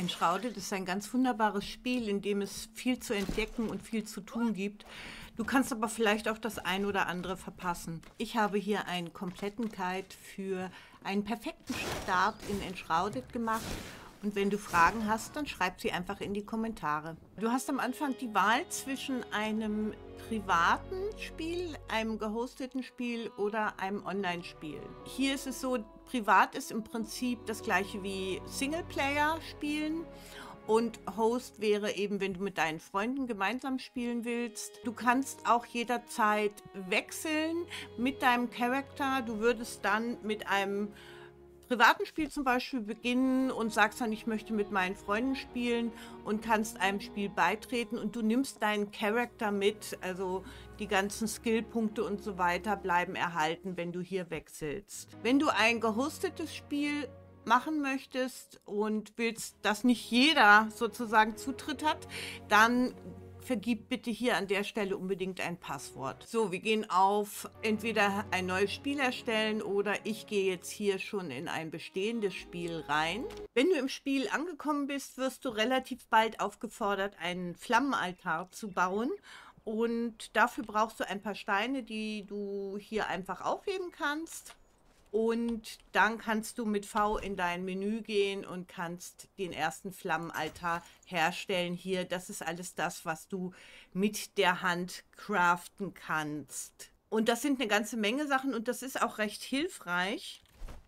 Enshrouded ist ein ganz wunderbares Spiel, in dem es viel zu entdecken und viel zu tun gibt. Du kannst aber vielleicht auch das ein oder andere verpassen. Ich habe hier einen kompletten Guide für einen perfekten Start in Enshrouded gemacht. Und wenn du Fragen hast, dann schreib sie einfach in die Kommentare. Du hast am Anfang die Wahl zwischen einem privaten Spiel, einem gehosteten Spiel oder einem Online-Spiel. Hier ist es so, privat ist im Prinzip das gleiche wie Singleplayer-Spielen. Und Host wäre eben, wenn du mit deinen Freunden gemeinsam spielen willst. Du kannst auch jederzeit wechseln mit deinem Charakter. Du würdest dann mit einem privaten Spiel zum Beispiel beginnen und sagst dann, ich möchte mit meinen Freunden spielen und kannst einem Spiel beitreten und du nimmst deinen Charakter mit, also die ganzen Skillpunkte und so weiter bleiben erhalten, wenn du hier wechselst. Wenn du ein gehostetes Spiel machen möchtest und willst, dass nicht jeder sozusagen Zutritt hat, dann vergib bitte hier an der Stelle unbedingt ein Passwort. So, wir gehen auf entweder ein neues Spiel erstellen oder ich gehe jetzt hier schon in ein bestehendes Spiel rein. Wenn du im Spiel angekommen bist, wirst du relativ bald aufgefordert, einen Flammenaltar zu bauen. Und dafür brauchst du ein paar Steine, die du hier einfach aufheben kannst. Und dann kannst du mit V in dein Menü gehen und kannst den ersten Flammenaltar herstellen. Hier, das ist alles das, was du mit der Hand craften kannst. Und das sind eine ganze Menge Sachen und das ist auch recht hilfreich,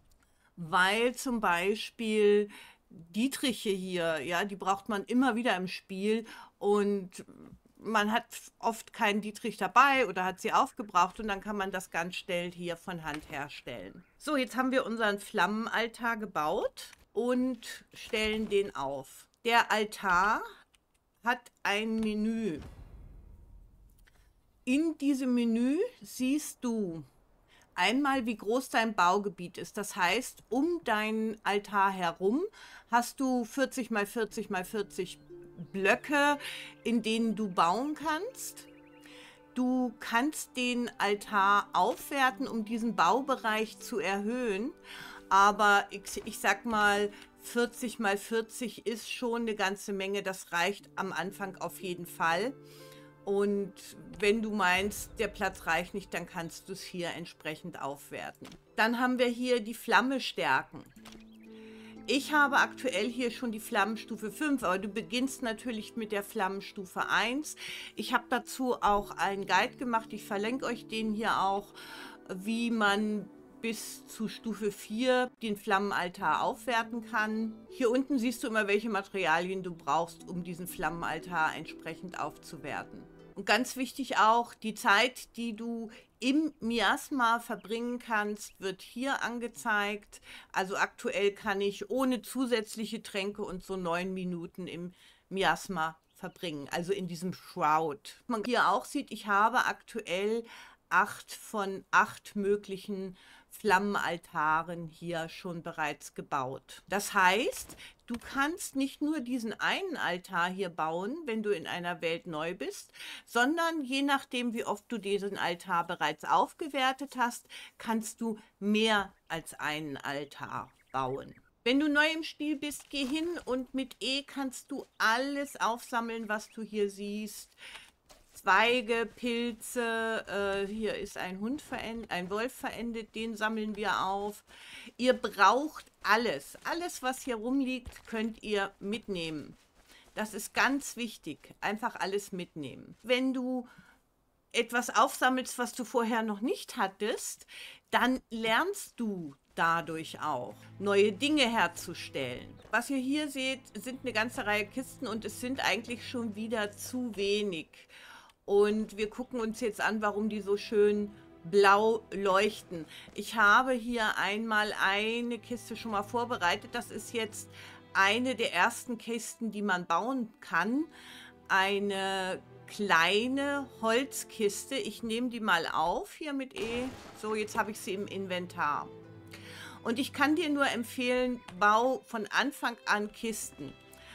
weil zum Beispiel Dietriche hier, ja, die braucht man immer wieder im Spiel und man hat oft keinen Dietrich dabei oder hat sie aufgebraucht und dann kann man das ganz schnell hier von Hand herstellen. So, jetzt haben wir unseren Flammenaltar gebaut und stellen den auf. Der Altar hat ein Menü. In diesem Menü siehst du einmal, wie groß dein Baugebiet ist. Das heißt, um deinen Altar herum hast du 40 mal 40 mal 40 Blöcke, in denen du bauen kannst. Du kannst den Altar aufwerten, um diesen Baubereich zu erhöhen. Aber ich sag mal, 40 mal 40 ist schon eine ganze Menge. Das reicht am Anfang auf jeden Fall. Und wenn du meinst, der Platz reicht nicht, dann kannst du es hier entsprechend aufwerten. Dann haben wir hier die Flamme stärken. Ich habe aktuell hier schon die Flammenstufe 5, aber du beginnst natürlich mit der Flammenstufe 1. Ich habe dazu auch einen Guide gemacht, ich verlinke euch den hier auch, wie man bis zu Stufe 4 den Flammenaltar aufwerten kann. Hier unten siehst du immer, welche Materialien du brauchst, um diesen Flammenaltar entsprechend aufzuwerten. Und ganz wichtig auch, die Zeit, die du im Miasma verbringen kannst, wird hier angezeigt. Also aktuell kann ich ohne zusätzliche Tränke und so 9 Minuten im Miasma verbringen, also in diesem Shroud. Man hier auch sieht, ich habe aktuell 8 von 8 möglichen Flammenaltaren hier schon bereits gebaut. Das heißt, du kannst nicht nur diesen einen Altar hier bauen, wenn du in einer Welt neu bist, sondern je nachdem, wie oft du diesen Altar bereits aufgewertet hast, kannst du mehr als einen Altar bauen. Wenn du neu im Spiel bist, geh hin und mit E kannst du alles aufsammeln, was du hier siehst. Zweige, Pilze, hier ist ein Wolf verendet, den sammeln wir auf. Ihr braucht alles. Alles, was hier rumliegt, könnt ihr mitnehmen. Das ist ganz wichtig. Einfach alles mitnehmen. Wenn du etwas aufsammelst, was du vorher noch nicht hattest, dann lernst du dadurch auch, neue Dinge herzustellen. Was ihr hier seht, sind eine ganze Reihe Kisten und es sind eigentlich schon wieder zu wenig. Und wir gucken uns jetzt an, warum die so schön blau leuchten. Ich habe hier einmal eine Kiste schon mal vorbereitet. Das ist jetzt eine der ersten Kisten, die man bauen kann. Eine kleine Holzkiste. Ich nehme die mal auf hier mit E. So, jetzt habe ich sie im Inventar. Und ich kann dir nur empfehlen, bau von Anfang an Kisten.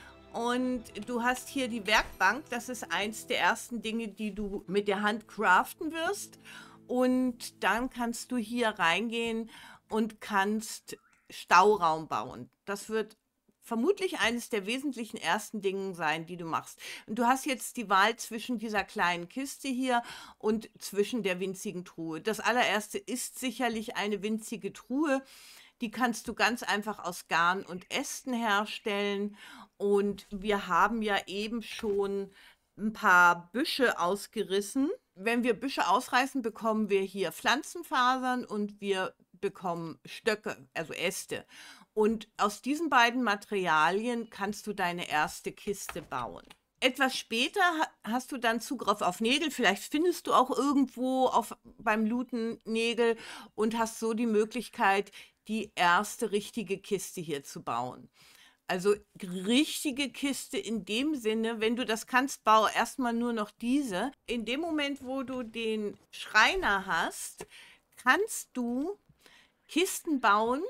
Und du hast hier die Werkbank, das ist eins der ersten Dinge, die du mit der Hand craften wirst. Und dann kannst du hier reingehen und kannst Stauraum bauen. Das wird vermutlich eines der wesentlichen ersten Dinge sein, die du machst. Und du hast jetzt die Wahl zwischen dieser kleinen Kiste hier und zwischen der winzigen Truhe. Das allererste ist sicherlich eine winzige Truhe. Die kannst du ganz einfach aus Garn und Ästen herstellen. Und wir haben ja eben schon ein paar Büsche ausgerissen. Wenn wir Büsche ausreißen, bekommen wir hier Pflanzenfasern und wir bekommen Stöcke, also Äste. Und aus diesen beiden Materialien kannst du deine erste Kiste bauen. Etwas später hast du dann Zugriff auf Nägel. Vielleicht findest du auch irgendwo beim Looten Nägel und hast so die Möglichkeit, die erste richtige Kiste hier zu bauen. Also richtige Kiste in dem Sinne, wenn du das kannst, baue erstmal nur noch diese. In dem Moment, wo du den Schreiner hast, kannst du Kisten bauen.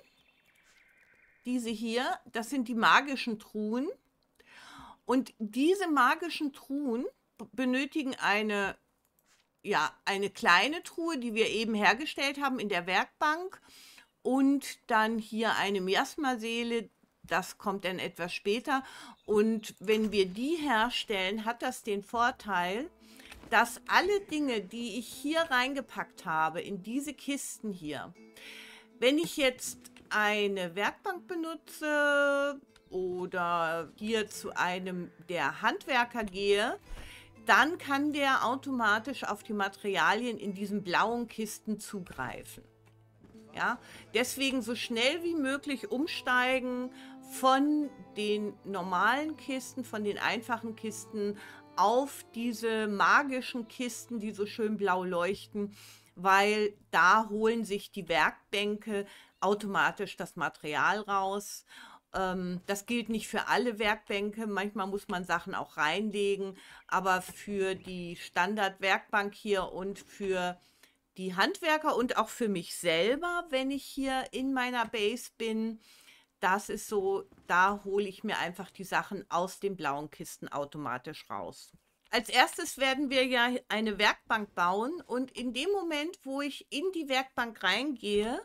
Diese hier, das sind die magischen Truhen. Und diese magischen Truhen benötigen eine kleine Truhe, die wir eben hergestellt haben in der Werkbank. Und dann hier eine Miasmaseele, das kommt dann etwas später. Und wenn wir die herstellen, hat das den Vorteil, dass alle Dinge, die ich hier reingepackt habe, in diese Kisten hier, wenn ich jetzt eine Werkbank benutze oder hier zu einem der Handwerker gehe, dann kann der automatisch auf die Materialien in diesen blauen Kisten zugreifen. Ja, deswegen so schnell wie möglich umsteigen von den normalen Kisten, von den einfachen Kisten auf diese magischen Kisten, die so schön blau leuchten, weil da holen sich die Werkbänke automatisch das Material raus. Das gilt nicht für alle Werkbänke, manchmal muss man Sachen auch reinlegen, aber für die Standard-Werkbank hier und für die Handwerker und auch für mich selber, wenn ich hier in meiner Base bin, das ist so, da hole ich mir einfach die Sachen aus den blauen Kisten automatisch raus. Als erstes werden wir ja eine Werkbank bauen und in dem Moment, wo ich in die Werkbank reingehe,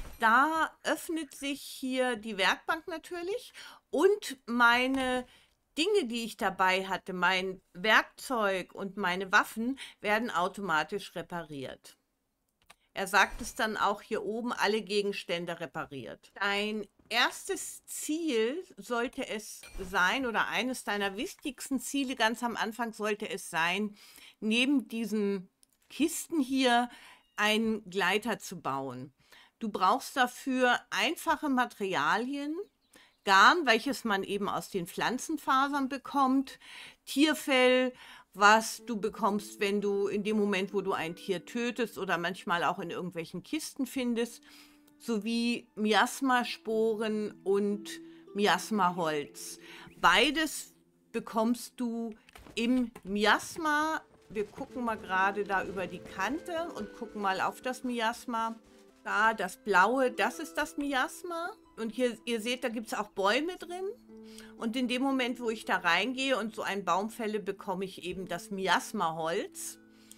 da öffnet sich hier die Werkbank natürlich und meine Dinge, die ich dabei hatte, mein Werkzeug und meine Waffen, werden automatisch repariert. Er sagt es dann auch hier oben, alle Gegenstände repariert. Dein erstes Ziel sollte es sein, oder eines deiner wichtigsten Ziele ganz am Anfang sollte es sein, neben diesen Kisten hier einen Gleiter zu bauen. Du brauchst dafür einfache Materialien, Garn, welches man eben aus den Pflanzenfasern bekommt, Tierfell, was du bekommst, wenn du in dem Moment, wo du ein Tier tötest oder manchmal auch in irgendwelchen Kisten findest, sowie Miasmasporen und Miasmaholz. Beides bekommst du im Miasma. Wir gucken mal gerade da über die Kante und gucken mal auf das Miasma. Da, das Blaue, das ist das Miasma. Und hier, ihr seht, da gibt es auch Bäume drin. Und in dem Moment, wo ich da reingehe und so einen Baum fälle, bekomme ich eben das Miasmaholz.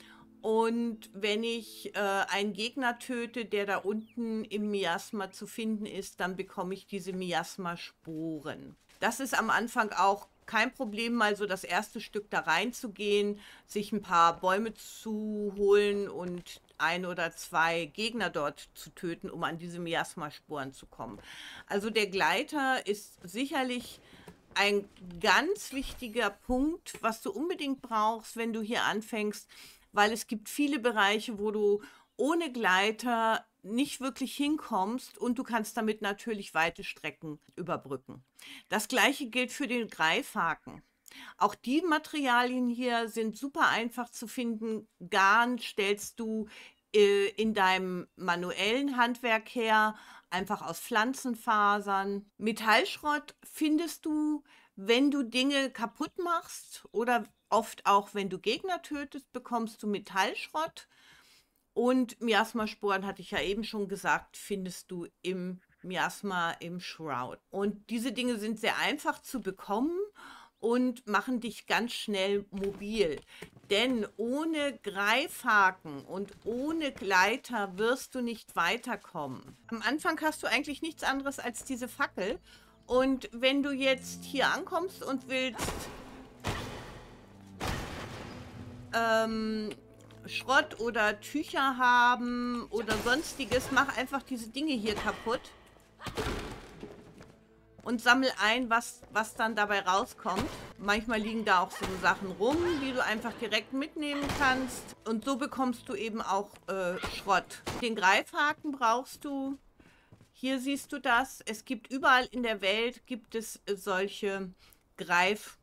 Und wenn ich einen Gegner töte, der da unten im Miasma zu finden ist, dann bekomme ich diese Miasmasporen. Das ist am Anfang auch kein Problem, mal so das erste Stück da reinzugehen, sich ein paar Bäume zu holen und ein oder zwei Gegner dort zu töten, um an diese Miasmasporen zu kommen. Also der Gleiter ist sicherlich ein ganz wichtiger Punkt, was du unbedingt brauchst, wenn du hier anfängst, weil es gibt viele Bereiche, wo du ohne Gleiter nicht wirklich hinkommst und du kannst damit natürlich weite Strecken überbrücken. Das gleiche gilt für den Greifhaken. Auch die Materialien hier sind super einfach zu finden. Garn stellst du in deinem manuellen Handwerk her, einfach aus Pflanzenfasern. Metallschrott findest du, wenn du Dinge kaputt machst oder oft auch, wenn du Gegner tötest, bekommst du Metallschrott. Und Miasmasporen, hatte ich ja eben schon gesagt, findest du im Miasma, im Shroud. Und diese Dinge sind sehr einfach zu bekommen und machen dich ganz schnell mobil. Denn ohne Greifhaken und ohne Gleiter wirst du nicht weiterkommen. Am Anfang hast du eigentlich nichts anderes als diese Fackel. Und wenn du jetzt hier ankommst und willst Schrott oder Tücher haben oder sonstiges, mach einfach diese Dinge hier kaputt. Und sammel ein, was dann dabei rauskommt. Manchmal liegen da auch so Sachen rum, die du einfach direkt mitnehmen kannst. Und so bekommst du eben auch Schrott. Den Greifhaken brauchst du. Hier siehst du das. Es gibt überall in der Welt gibt es solche Greifarme.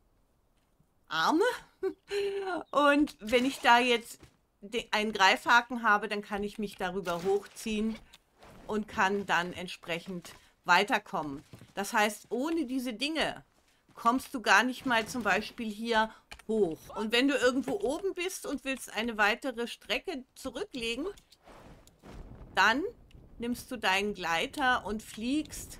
Und wenn ich da jetzt einen Greifhaken habe, dann kann ich mich darüber hochziehen und kann dann entsprechend weiterkommen. Das heißt, ohne diese Dinge kommst du gar nicht mal zum Beispiel hier hoch. Und wenn du irgendwo oben bist und willst eine weitere Strecke zurücklegen, dann nimmst du deinen Gleiter und fliegst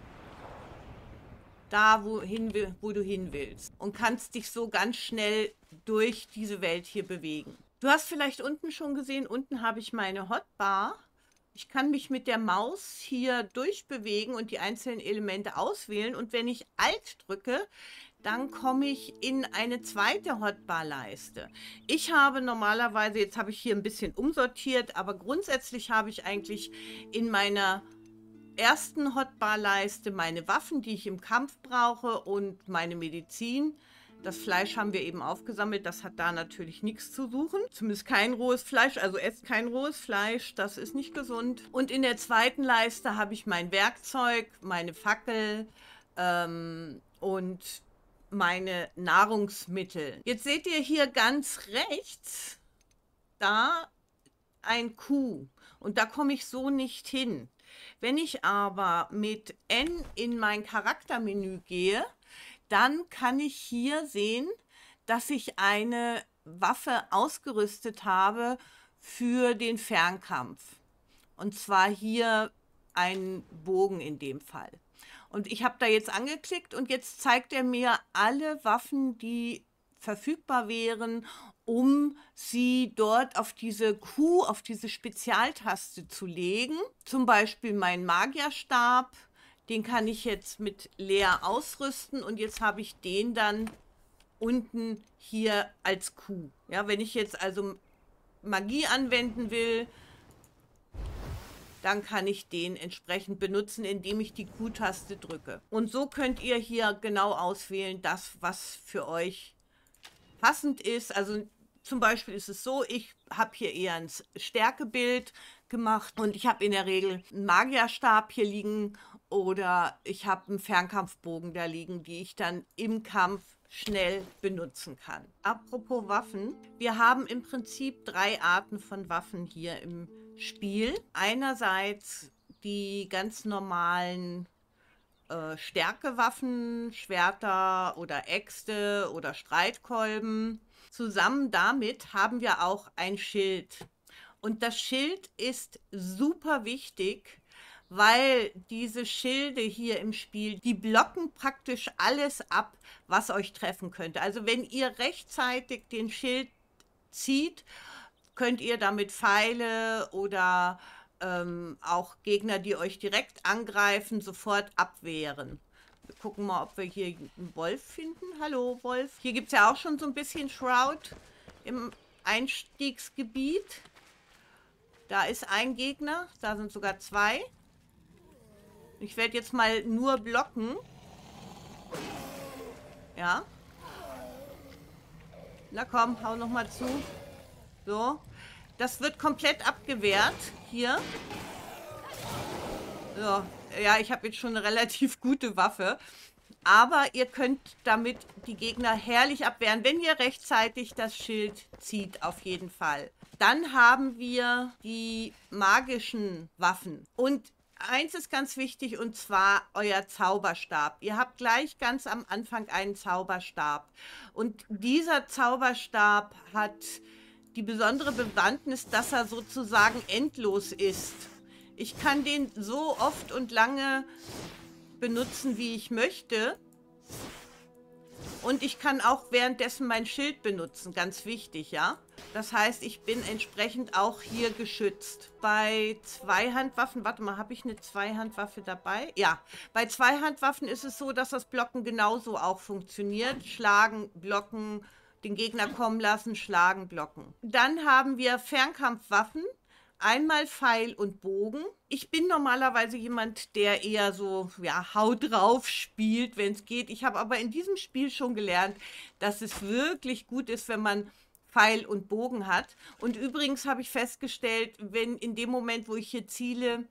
da, wo du hin willst. Und kannst dich so ganz schnell durch diese Welt hier bewegen. Du hast vielleicht unten schon gesehen, unten habe ich meine Hotbar. Ich kann mich mit der Maus hier durchbewegen und die einzelnen Elemente auswählen. Und wenn ich Alt drücke, dann komme ich in eine zweite Hotbar-Leiste. Ich habe normalerweise, jetzt habe ich hier ein bisschen umsortiert, aber grundsätzlich habe ich eigentlich in meiner ersten Hotbar-Leiste meine Waffen, die ich im Kampf brauche und meine Medizin. Das Fleisch haben wir eben aufgesammelt, das hat da natürlich nichts zu suchen. Zumindest kein rohes Fleisch, also esst kein rohes Fleisch, das ist nicht gesund. Und in der zweiten Leiste habe ich mein Werkzeug, meine Fackel und meine Nahrungsmittel. Jetzt seht ihr hier ganz rechts da ein Q und da komme ich so nicht hin. Wenn ich aber mit N in mein Charaktermenü gehe, dann kann ich hier sehen, dass ich eine Waffe ausgerüstet habe für den Fernkampf. Und zwar hier einen Bogen in dem Fall. Und ich habe da jetzt angeklickt und jetzt zeigt er mir alle Waffen, die verfügbar wären, um sie dort auf diese Q, auf diese Spezialtaste zu legen. Zum Beispiel meinen Magierstab. Den kann ich jetzt mit leer ausrüsten und jetzt habe ich den dann unten hier als Q. Ja, wenn ich jetzt also Magie anwenden will, dann kann ich den entsprechend benutzen, indem ich die Q-Taste drücke. Und so könnt ihr hier genau auswählen, das, was für euch passend ist. Also zum Beispiel ist es so, ich habe hier eher ein Stärkebild gemacht und ich habe in der Regel einen Magierstab hier liegen oder ich habe einen Fernkampfbogen da liegen, die ich dann im Kampf schnell benutzen kann. Apropos Waffen, wir haben im Prinzip 3 Arten von Waffen hier im Spiel. Einerseits die ganz normalen Stärkewaffen, Schwerter oder Äxte oder Streitkolben. Zusammen damit haben wir auch ein Schild. Und das Schild ist super wichtig, weil diese Schilde hier im Spiel, die blocken praktisch alles ab, was euch treffen könnte. Also wenn ihr rechtzeitig den Schild zieht, könnt ihr damit Pfeile oder auch Gegner, die euch direkt angreifen, sofort abwehren. Wir gucken mal, ob wir hier einen Wolf finden. Hallo, Wolf. Hier gibt es ja auch schon so ein bisschen Shroud im Einstiegsgebiet. Da ist ein Gegner, da sind sogar 2. Ich werde jetzt mal nur blocken. Ja. Na komm, hau noch mal zu. So. Das wird komplett abgewehrt hier. So. Ja, ich habe jetzt schon eine relativ gute Waffe. Aber ihr könnt damit die Gegner herrlich abwehren, wenn ihr rechtzeitig das Schild zieht, auf jeden Fall. Dann haben wir die magischen Waffen. Und eins ist ganz wichtig, und zwar euer Zauberstab. Ihr habt gleich ganz am Anfang einen Zauberstab. Und dieser Zauberstab hat die besondere Bewandtnis, dass er sozusagen endlos ist. Ich kann den so oft und lange benutzen, wie ich möchte. Und ich kann auch währenddessen mein Schild benutzen, ganz wichtig, ja. Das heißt, ich bin entsprechend auch hier geschützt. Bei Zweihandwaffen, warte mal, habe ich eine Zweihandwaffe dabei? Ja, bei Zweihandwaffen ist es so, dass das Blocken genauso auch funktioniert. Schlagen, blocken, den Gegner kommen lassen, schlagen, blocken. Dann haben wir Fernkampfwaffen. Einmal Pfeil und Bogen. Ich bin normalerweise jemand, der eher so, ja, Haut drauf spielt, wenn es geht. Ich habe aber in diesem Spiel schon gelernt, dass es wirklich gut ist, wenn man Pfeil und Bogen hat. Und übrigens habe ich festgestellt, wenn in dem Moment, wo ich hier ziele,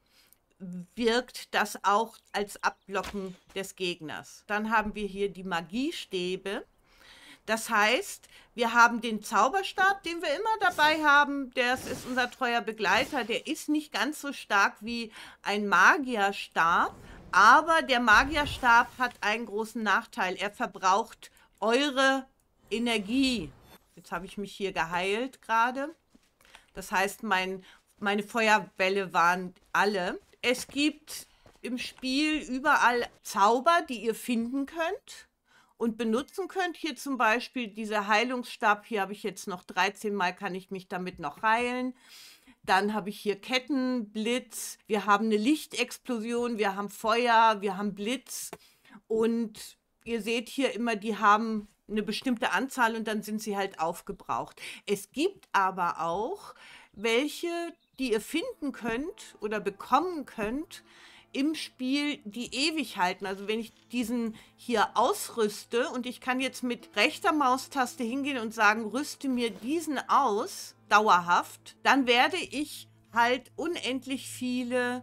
wirkt das auch als Abblocken des Gegners. Dann haben wir hier die Magiestäbe. Das heißt, wir haben den Zauberstab, den wir immer dabei haben. Das ist unser treuer Begleiter. Der ist nicht ganz so stark wie ein Magierstab. Aber der Magierstab hat einen großen Nachteil. Er verbraucht eure Energie. Jetzt habe ich mich hier geheilt gerade. Das heißt, meine Feuerbälle waren alle. Es gibt im Spiel überall Zauber, die ihr finden könnt und benutzen könnt. Hier zum Beispiel dieser Heilungsstab. Hier habe ich jetzt noch 13 Mal, kann ich mich damit noch heilen. Dann habe ich hier Kettenblitz. Wir haben eine Lichtexplosion. Wir haben Feuer. Wir haben Blitz. Und ihr seht hier immer, die haben eine bestimmte Anzahl und dann sind sie halt aufgebraucht. Es gibt aber auch welche, die ihr finden könnt oder bekommen könnt im Spiel, die ewig halten. Also wenn ich diesen hier ausrüste und ich kann jetzt mit rechter Maustaste hingehen und sagen, rüste mir diesen aus, dauerhaft, dann werde ich halt unendlich viele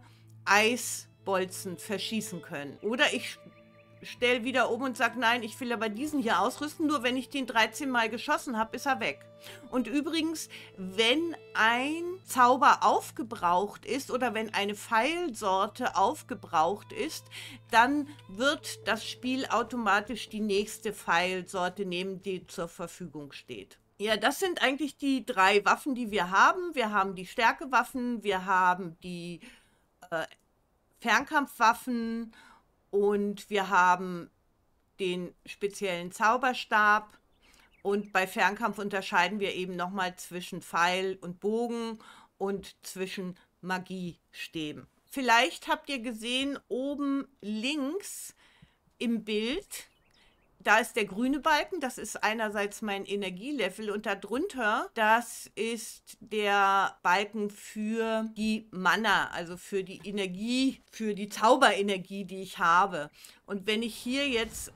Eisbolzen verschießen können. Oder ich stelle wieder um und sage, nein, ich will aber diesen hier ausrüsten, nur wenn ich den 13 Mal geschossen habe, ist er weg. Und übrigens, wenn ein Zauber aufgebraucht ist oder wenn eine Pfeilsorte aufgebraucht ist, dann wird das Spiel automatisch die nächste Pfeilsorte nehmen, die zur Verfügung steht. Ja, das sind eigentlich die 3 Waffen, die wir haben. Wir haben die Stärkewaffen, wir haben die Fernkampfwaffen und wir haben den speziellen Zauberstab. Und bei Fernkampf unterscheiden wir eben nochmal zwischen Pfeil und Bogen und zwischen Magiestäben. Vielleicht habt ihr gesehen, oben links im Bild, da ist der grüne Balken, das ist einerseits mein Energielevel und darunter, das ist der Balken für die Mana, also für die Energie, für die Zauberenergie, die ich habe. Und wenn ich hier jetzt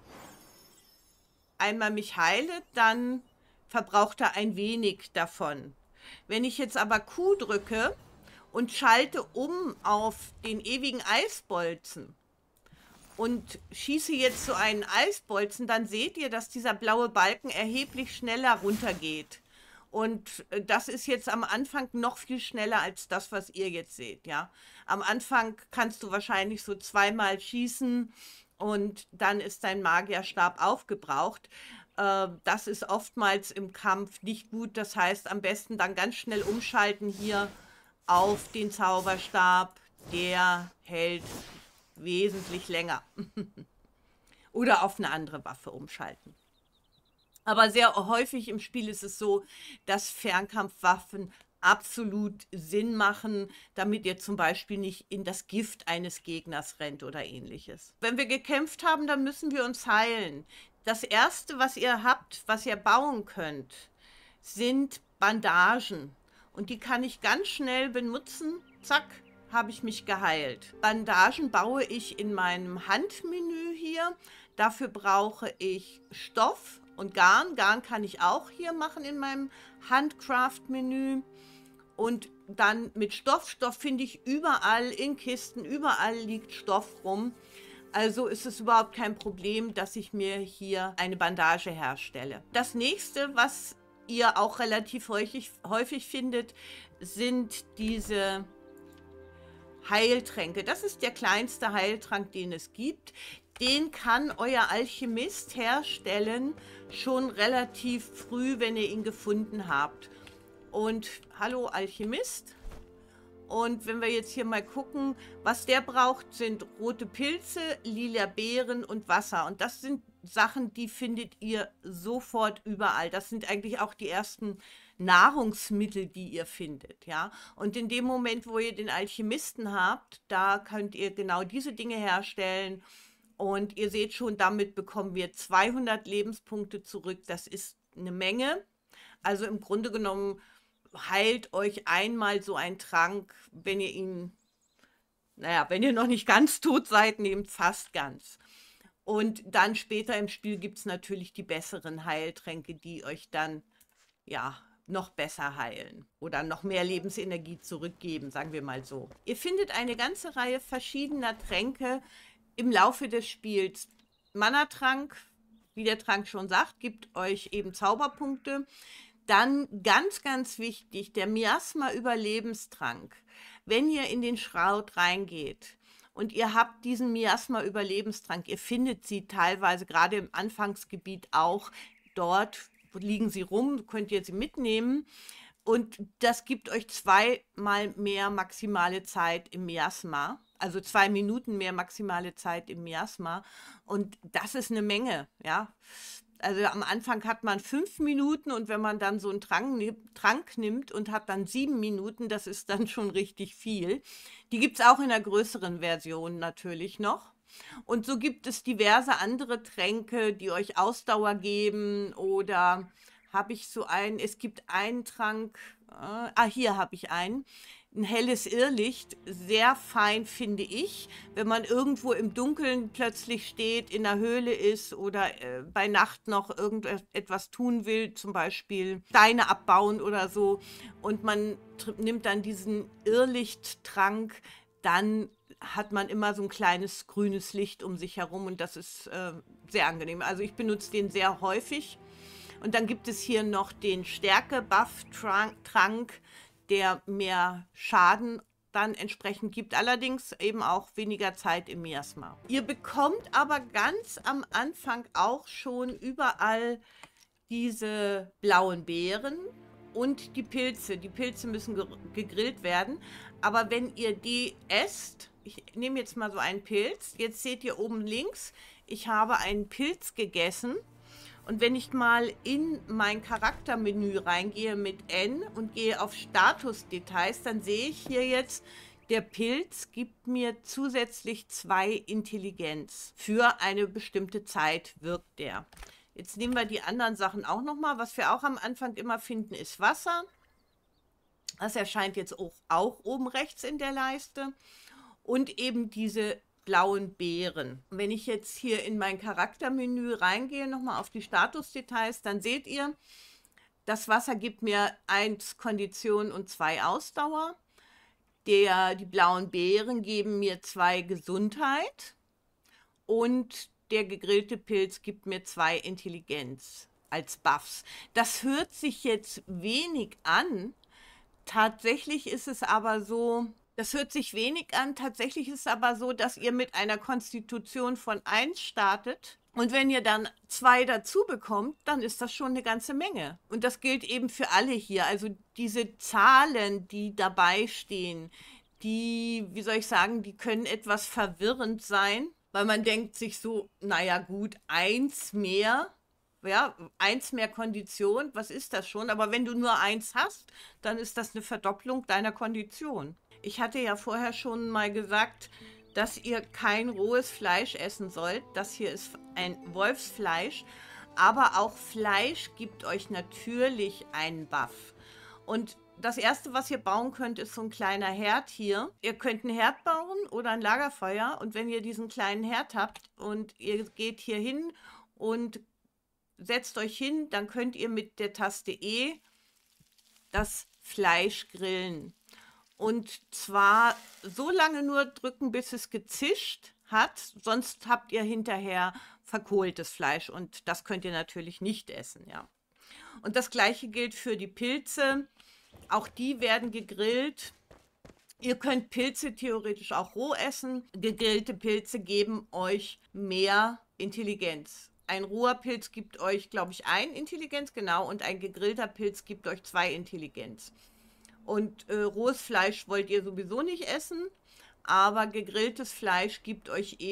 einmal mich heile, dann verbraucht er ein wenig davon. Wenn ich jetzt aber Q drücke und schalte um auf den ewigen Eisbolzen und schieße jetzt so einen Eisbolzen, dann seht ihr, dass dieser blaue Balken erheblich schneller runtergeht. Und das ist jetzt am Anfang noch viel schneller als das, was ihr jetzt seht, ja. Am Anfang kannst du wahrscheinlich so 2-mal schießen und dann ist dein Magierstab aufgebraucht. Das ist oftmals im Kampf nicht gut. Das heißt, am besten dann ganz schnell umschalten hier auf den Zauberstab. Der hält wesentlich länger. Oder auf eine andere Waffe umschalten. Aber sehr häufig im Spiel ist es so, dass Fernkampfwaffen absolut Sinn machen, damit ihr zum Beispiel nicht in das Gift eines Gegners rennt oder ähnliches. Wenn wir gekämpft haben, dann müssen wir uns heilen. Das Erste, was ihr habt, was ihr bauen könnt, sind Bandagen. Und die kann ich ganz schnell benutzen. Zack, habe ich mich geheilt. Bandagen baue ich in meinem Handmenü hier. Dafür brauche ich Stoff und Garn. Garn kann ich auch hier machen in meinem Handcraft-Menü. Und dann mit Stoff. Stoff finde ich überall in Kisten, überall liegt Stoff rum. Also ist es überhaupt kein Problem, dass ich mir hier eine Bandage herstelle. Das nächste, was ihr auch relativ häufig findet, sind diese Heiltränke. Das ist der kleinste Heiltrank, den es gibt. Den kann euer Alchemist herstellen, schon relativ früh, wenn ihr ihn gefunden habt. Und hallo Alchemist. Und wenn wir jetzt hier mal gucken, was der braucht, sind rote Pilze, lila Beeren und Wasser. Und das sind Sachen, die findet ihr sofort überall. Das sind eigentlich auch die ersten Nahrungsmittel, die ihr findet, ja. Und in dem Moment, wo ihr den Alchemisten habt, da könnt ihr genau diese Dinge herstellen. Und ihr seht schon, damit bekommen wir 200 Lebenspunkte zurück. Das ist eine Menge. Also im Grunde genommen heilt euch einmal so ein Trank, wenn ihr ihn, naja, wenn ihr noch nicht ganz tot seid, nehmt fast ganz. Und dann später im Spiel gibt es natürlich die besseren Heiltränke, die euch dann, ja, noch besser heilen oder noch mehr Lebensenergie zurückgeben, sagen wir mal so. Ihr findet eine ganze Reihe verschiedener Tränke im Laufe des Spiels. Mana-Trank, wie der Trank schon sagt, gibt euch eben Zauberpunkte. Dann ganz, ganz wichtig, der Miasma-Überlebenstrank. Wenn ihr in den Shroud reingeht und ihr habt diesen Miasma-Überlebenstrank, ihr findet sie teilweise gerade im Anfangsgebiet auch, dort liegen sie rum, könnt ihr sie mitnehmen. Und das gibt euch 2-mal mehr maximale Zeit im Miasma. Also 2 Minuten mehr maximale Zeit im Miasma. Und das ist eine Menge, ja. Also am Anfang hat man 5 Minuten und wenn man dann so einen Trank nimmt und hat dann 7 Minuten, das ist dann schon richtig viel. Die gibt es auch in der größeren Version natürlich noch. Und so gibt es diverse andere Tränke, die euch Ausdauer geben oder habe ich so einen, es gibt einen Trank, hier habe ich einen, ein helles Irrlicht, sehr fein finde ich, wenn man irgendwo im Dunkeln plötzlich steht, in der Höhle ist oder bei Nacht noch irgendetwas tun will, zum Beispiel Steine abbauen oder so und man nimmt dann diesen Irrlichttrank, dann hat man immer so ein kleines grünes Licht um sich herum und das ist sehr angenehm. Also ich benutze den sehr häufig. Und dann gibt es hier noch den Stärke-Buff-Trank, der mehr Schaden dann entsprechend gibt, allerdings eben auch weniger Zeit im Miasma. Ihr bekommt aber ganz am Anfang auch schon überall diese blauen Beeren und die Pilze. Die Pilze müssen gegrillt werden, aber wenn ihr die esst, ich nehme jetzt mal so einen Pilz, jetzt seht ihr oben links, ich habe einen Pilz gegessen. Und wenn ich mal in mein Charaktermenü reingehe mit N und gehe auf Statusdetails, dann sehe ich hier jetzt, der Pilz gibt mir zusätzlich 2 Intelligenz. Für eine bestimmte Zeit wirkt der. Jetzt nehmen wir die anderen Sachen auch nochmal. Was wir auch am Anfang immer finden, ist Wasser. Das erscheint jetzt auch oben rechts in der Leiste. Und eben diese blauen Beeren. Wenn ich jetzt hier in mein Charaktermenü reingehe, nochmal auf die Statusdetails, dann seht ihr, das Wasser gibt mir 1 Kondition und 2 Ausdauer. Die blauen Beeren geben mir 2 Gesundheit und der gegrillte Pilz gibt mir 2 Intelligenz als Buffs. Das hört sich jetzt wenig an. Tatsächlich ist es aber so, das hört sich wenig an. Tatsächlich ist es aber so, dass ihr mit einer Konstitution von 1 startet. Und wenn ihr dann 2 dazu bekommt, dann ist das schon eine ganze Menge. Und das gilt eben für alle hier. Also diese Zahlen, die dabei stehen, die, wie soll ich sagen, die können etwas verwirrend sein, weil man denkt sich so, naja gut, 1 mehr. Ja, 1 mehr Kondition, was ist das schon? Aber wenn du nur 1 hast, dann ist das eine Verdopplung deiner Kondition. Ich hatte ja vorher schon mal gesagt, dass ihr kein rohes Fleisch essen sollt. Das hier ist ein Wolfsfleisch, aber auch Fleisch gibt euch natürlich einen Buff. Und das erste, was ihr bauen könnt, ist so ein kleiner Herd hier. Ihr könnt einen Herd bauen oder ein Lagerfeuer und wenn ihr diesen kleinen Herd habt und ihr geht hier hin und setzt euch hin, dann könnt ihr mit der Taste E das Fleisch grillen. Und zwar so lange nur drücken, bis es gezischt hat, sonst habt ihr hinterher verkohltes Fleisch und das könnt ihr natürlich nicht essen, ja. Und das gleiche gilt für die Pilze, auch die werden gegrillt. Ihr könnt Pilze theoretisch auch roh essen. Gegrillte Pilze geben euch mehr Intelligenz. Ein roher Pilz gibt euch, glaube ich, 1 Intelligenz, genau, und ein gegrillter Pilz gibt euch 2 Intelligenz. Und rohes Fleisch wollt ihr sowieso nicht essen, aber gegrilltes Fleisch gibt euch eben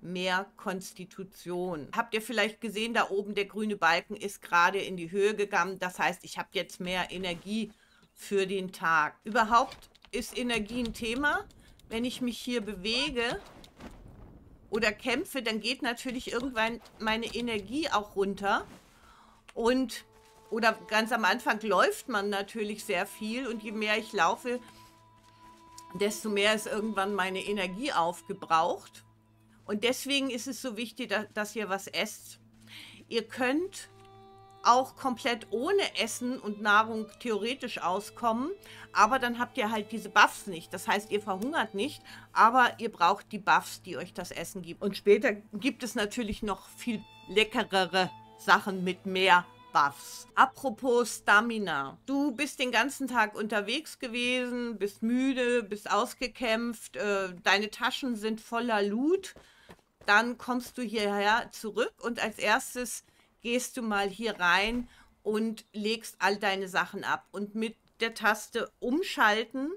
mehr Konstitution. Habt ihr vielleicht gesehen, da oben der grüne Balken ist gerade in die Höhe gegangen. Das heißt, ich habe jetzt mehr Energie für den Tag. Überhaupt ist Energie ein Thema. Wenn ich mich hier bewege oder kämpfe, dann geht natürlich irgendwann meine Energie auch runter. Oder ganz am Anfang läuft man natürlich sehr viel und je mehr ich laufe, desto mehr ist irgendwann meine Energie aufgebraucht. Und deswegen ist es so wichtig, dass ihr was esst. Ihr könnt auch komplett ohne Essen und Nahrung theoretisch auskommen, aber dann habt ihr halt diese Buffs nicht. Das heißt, ihr verhungert nicht, aber ihr braucht die Buffs, die euch das Essen gibt. Und später gibt es natürlich noch viel leckerere Sachen mit mehr Buffs. Apropos Stamina. Du bist den ganzen Tag unterwegs gewesen, bist müde, bist ausgekämpft, deine Taschen sind voller Loot. Dann kommst du hierher zurück und als erstes gehst du mal hier rein und legst all deine Sachen ab. Und mit der Taste umschalten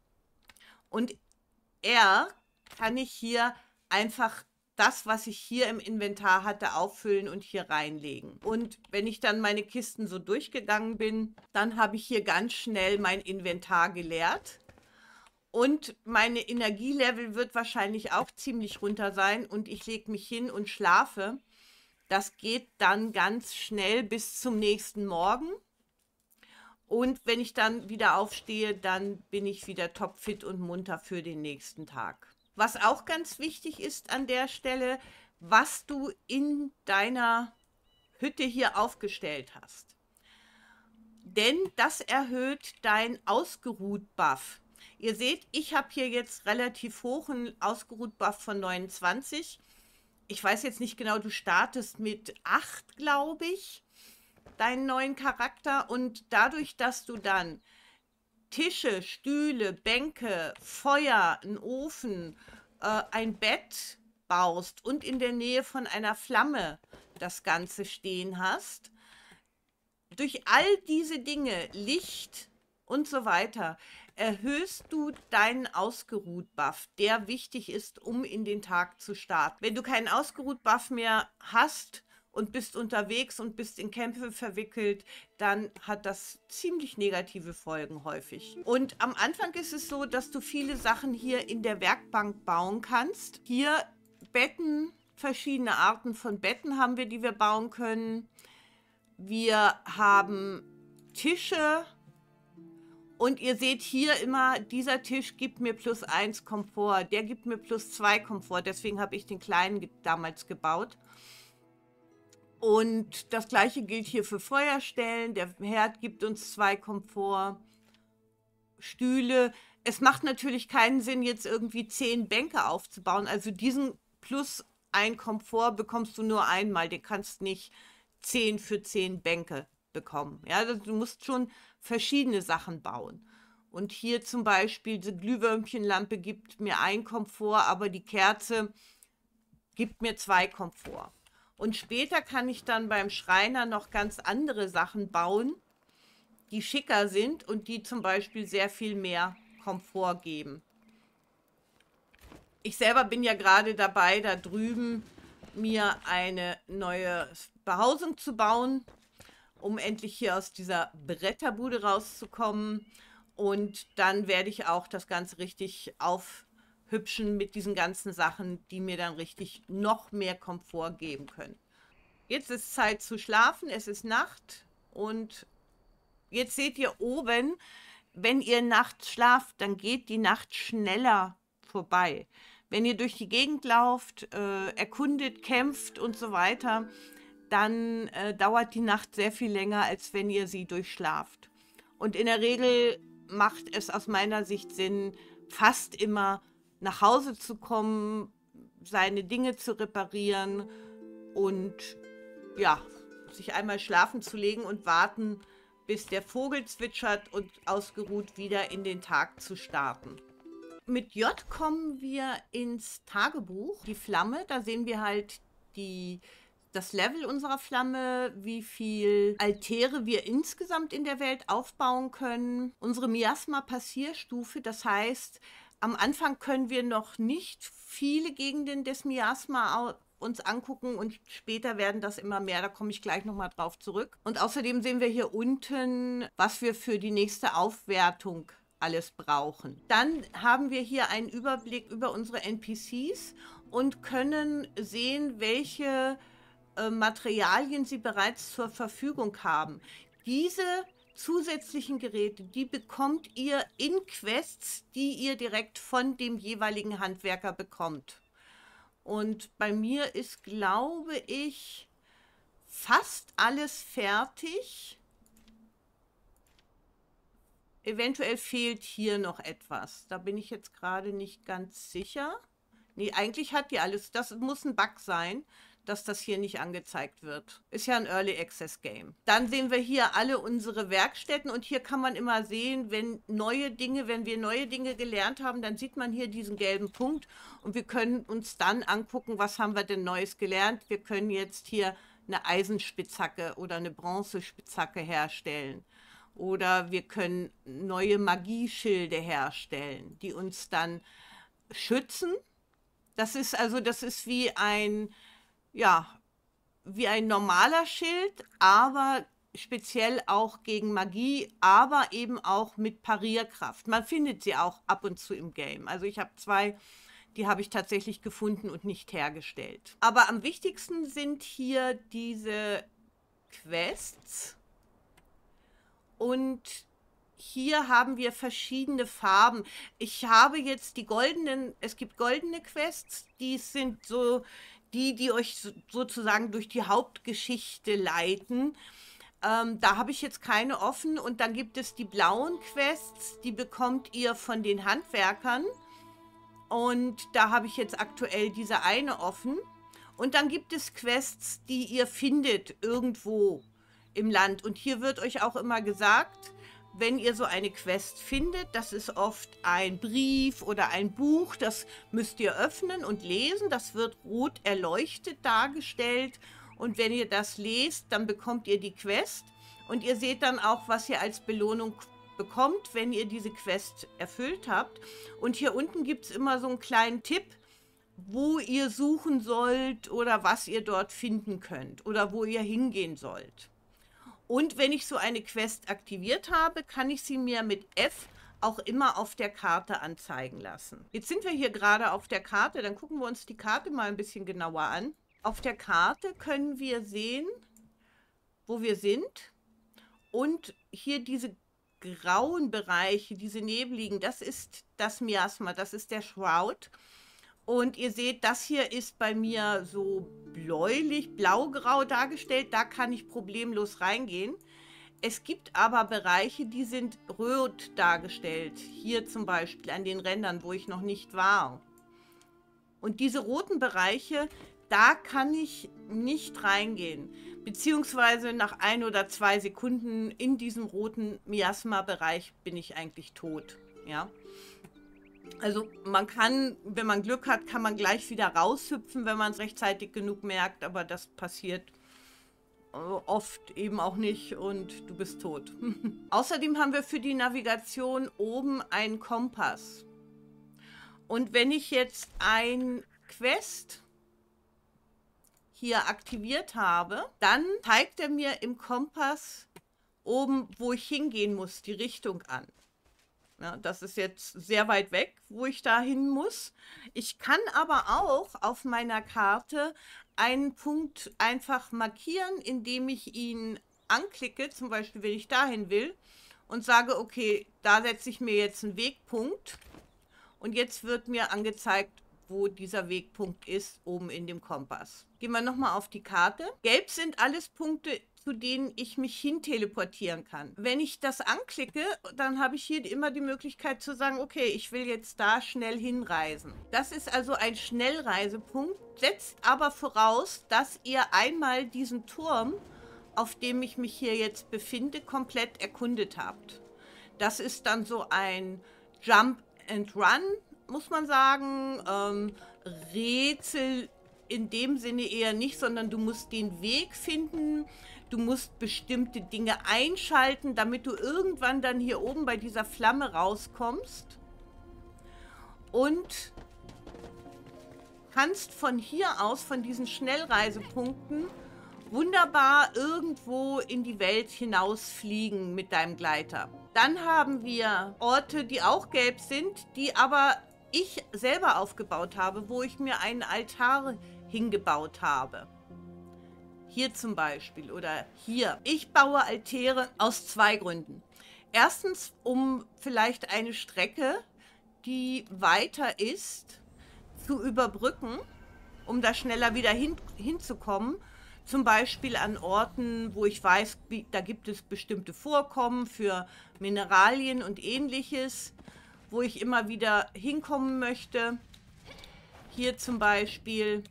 und R kann ich hier einfach das, was ich hier im Inventar hatte, auffüllen und hier reinlegen. Und wenn ich dann meine Kisten so durchgegangen bin, dann habe ich hier ganz schnell mein Inventar geleert. Und meine Energielevel wird wahrscheinlich auch ziemlich runter sein und ich lege mich hin und schlafe. Das geht dann ganz schnell bis zum nächsten Morgen. Und wenn ich dann wieder aufstehe, dann bin ich wieder topfit und munter für den nächsten Tag. Was auch ganz wichtig ist an der Stelle, was du in deiner Hütte hier aufgestellt hast. Denn das erhöht dein Ausgeruht-Buff. Ihr seht, ich habe hier jetzt relativ hoch einen Ausgeruht-Buff von 29. Ich weiß jetzt nicht genau, du startest mit 8, glaube ich, deinen neuen Charakter. Und dadurch, dass du dann Tische, Stühle, Bänke, Feuer, einen Ofen, ein Bett baust und in der Nähe von einer Flamme das Ganze stehen hast, durch all diese Dinge, Licht und so weiter, erhöhst du deinen Ausgeruht-Buff, der wichtig ist, um in den Tag zu starten. Wenn du keinen Ausgeruht-Buff mehr hast und bist unterwegs und bist in Kämpfe verwickelt, dann hat das ziemlich negative Folgen häufig. Und am Anfang ist es so, dass du viele Sachen hier in der Werkbank bauen kannst. Hier Betten, verschiedene Arten von Betten haben wir, die wir bauen können. Wir haben Tische. Und ihr seht hier immer, dieser Tisch gibt mir +1 Komfort, der gibt mir +2 Komfort, deswegen habe ich den kleinen damals gebaut. Und das gleiche gilt hier für Feuerstellen, der Herd gibt uns 2 Komfort, Stühle. Es macht natürlich keinen Sinn, jetzt irgendwie 10 Bänke aufzubauen, also diesen +1 Komfort bekommst du nur einmal, den kannst nicht 10 für 10 Bänke bekommen. Ja, du musst schon verschiedene Sachen bauen. Und hier zum Beispiel, die Glühwürmchenlampe gibt mir 1 Komfort, aber die Kerze gibt mir 2 Komfort. Und später kann ich dann beim Schreiner noch ganz andere Sachen bauen, die schicker sind und die zum Beispiel sehr viel mehr Komfort geben. Ich selber bin ja gerade dabei, da drüben mir eine neue Behausung zu bauen, um endlich hier aus dieser Bretterbude rauszukommen. Und dann werde ich auch das Ganze richtig aufhübschen mit diesen ganzen Sachen, die mir dann richtig noch mehr Komfort geben können. Jetzt ist Zeit zu schlafen, es ist Nacht und jetzt seht ihr oben, wenn ihr nachts schlaft, dann geht die Nacht schneller vorbei. Wenn ihr durch die Gegend lauft, erkundet, kämpft und so weiter, dann dauert die Nacht sehr viel länger, als wenn ihr sie durchschlaft. Und in der Regel macht es aus meiner Sicht Sinn, fast immer nach Hause zu kommen, seine Dinge zu reparieren und ja, sich einmal schlafen zu legen und warten, bis der Vogel zwitschert und ausgeruht wieder in den Tag zu starten. Mit J kommen wir ins Tagebuch. Die Flamme, da sehen wir halt das Level unserer Flamme, wie viel Altäre wir insgesamt in der Welt aufbauen können. Unsere Miasma-Passierstufe, das heißt, am Anfang können wir noch nicht viele Gegenden des Miasma uns angucken und später werden das immer mehr, da komme ich gleich nochmal drauf zurück. Und außerdem sehen wir hier unten, was wir für die nächste Aufwertung alles brauchen. Dann haben wir hier einen Überblick über unsere NPCs und können sehen, welche Materialien sie bereits zur Verfügung haben. Diese zusätzlichen Geräte, die bekommt ihr in Quests, die ihr direkt von dem jeweiligen Handwerker bekommt. Und bei mir ist, glaube ich, fast alles fertig. Eventuell fehlt hier noch etwas. Da bin ich jetzt gerade nicht ganz sicher. Nee, eigentlich hat die alles. Das muss ein Bug sein, dass das hier nicht angezeigt wird. Ist ja ein Early Access Game. Dann sehen wir hier alle unsere Werkstätten und hier kann man immer sehen, wenn wir neue Dinge gelernt haben, dann sieht man hier diesen gelben Punkt und wir können uns dann angucken, was haben wir denn Neues gelernt. Wir können jetzt hier eine Eisenspitzhacke oder eine Bronzespitzhacke herstellen. Oder wir können neue Magieschilde herstellen, die uns dann schützen. Das ist wie ein normaler Schild, aber speziell auch gegen Magie, aber eben auch mit Parierkraft. Man findet sie auch ab und zu im Game. Also ich habe 2, die habe ich tatsächlich gefunden und nicht hergestellt. Aber am wichtigsten sind hier diese Quests. Und hier haben wir verschiedene Farben. Ich habe jetzt es gibt goldene Quests, die sind so die euch sozusagen durch die Hauptgeschichte leiten. Da habe ich jetzt keine offen. Und dann gibt es die blauen Quests, die bekommt ihr von den Handwerkern. Und da habe ich jetzt aktuell diese eine offen. Und dann gibt es Quests, die ihr findet irgendwo im Land. Und hier wird euch auch immer gesagt, wenn ihr so eine Quest findet, das ist oft ein Brief oder ein Buch, das müsst ihr öffnen und lesen. Das wird rot erleuchtet dargestellt. Und wenn ihr das lest, dann bekommt ihr die Quest. Und ihr seht dann auch, was ihr als Belohnung bekommt, wenn ihr diese Quest erfüllt habt. Und hier unten gibt es immer so einen kleinen Tipp, wo ihr suchen sollt oder was ihr dort finden könnt oder wo ihr hingehen sollt. Und wenn ich so eine Quest aktiviert habe, kann ich sie mir mit F auch immer auf der Karte anzeigen lassen. Jetzt sind wir hier gerade auf der Karte, dann gucken wir uns die Karte mal ein bisschen genauer an. Auf der Karte können wir sehen, wo wir sind. Und hier diese grauen Bereiche, diese nebligen, das ist das Miasma, das ist der Shroud. Und ihr seht, das hier ist bei mir so bläulich, blaugrau dargestellt. Da kann ich problemlos reingehen. Es gibt aber Bereiche, die sind rot dargestellt. Hier zum Beispiel an den Rändern, wo ich noch nicht war. Und diese roten Bereiche, da kann ich nicht reingehen. Beziehungsweise nach 1 oder 2 Sekunden in diesem roten Miasma-Bereich bin ich eigentlich tot. Ja. Also man kann, wenn man Glück hat, kann man gleich wieder raushüpfen, wenn man es rechtzeitig genug merkt, aber das passiert oft eben auch nicht und du bist tot. Außerdem haben wir für die Navigation oben einen Kompass. Und wenn ich jetzt ein Quest hier aktiviert habe, dann zeigt er mir im Kompass oben, wo ich hingehen muss, die Richtung an. Ja, das ist jetzt sehr weit weg, wo ich da hin muss. Ich kann aber auch auf meiner Karte einen Punkt einfach markieren, indem ich ihn anklicke, zum Beispiel wenn ich dahin will und sage, okay, da setze ich mir jetzt einen Wegpunkt und jetzt wird mir angezeigt, wo dieser Wegpunkt ist, oben in dem Kompass. Gehen wir nochmal auf die Karte. Gelb sind alles Punkte, zu denen ich mich hin teleportieren kann. Wenn ich das anklicke, dann habe ich hier immer die Möglichkeit zu sagen, okay, ich will jetzt da schnell hinreisen. Das ist also ein Schnellreisepunkt, setzt aber voraus, dass ihr einmal diesen Turm, auf dem ich mich hier jetzt befinde, komplett erkundet habt. Das ist dann so ein Jump and Run, muss man sagen. Rätsel in dem Sinne eher nicht, sondern du musst den Weg finden. Du musst bestimmte Dinge einschalten, damit du irgendwann dann hier oben bei dieser Flamme rauskommst. und kannst von hier aus, von diesen Schnellreisepunkten, wunderbar irgendwo in die Welt hinausfliegen mit deinem Gleiter. Dann haben wir Orte, die auch gelb sind, die aber ich selber aufgebaut habe, wo ich mir einen Altar hingebaut habe. Hier zum Beispiel oder hier. Ich baue Altäre aus 2 Gründen. Erstens, um vielleicht eine Strecke, die weiter ist, zu überbrücken, um da schneller wieder hinzukommen. Zum Beispiel an Orten, wo ich weiß, da gibt es bestimmte Vorkommen für Mineralien und ähnliches, wo ich immer wieder hinkommen möchte. Hier zum Beispiel